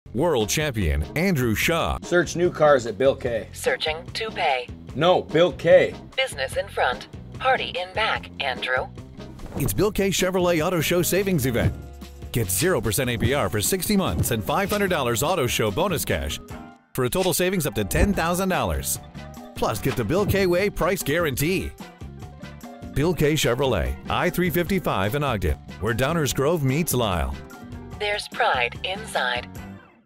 World champion Andrew Shaw. Search new cars at Bill K. Searching to pay. No, Bill K. Business in front. Party in back, Andrew. It's Bill K Chevrolet Auto Show Savings Event. Get 0% APR for 60 months and $500 Auto Show bonus cash for a total savings up to $10,000. Plus, get the Bill K Way price guarantee. Bill K Chevrolet, I-355 in Ogden, where Downers Grove meets Lyle. There's pride inside.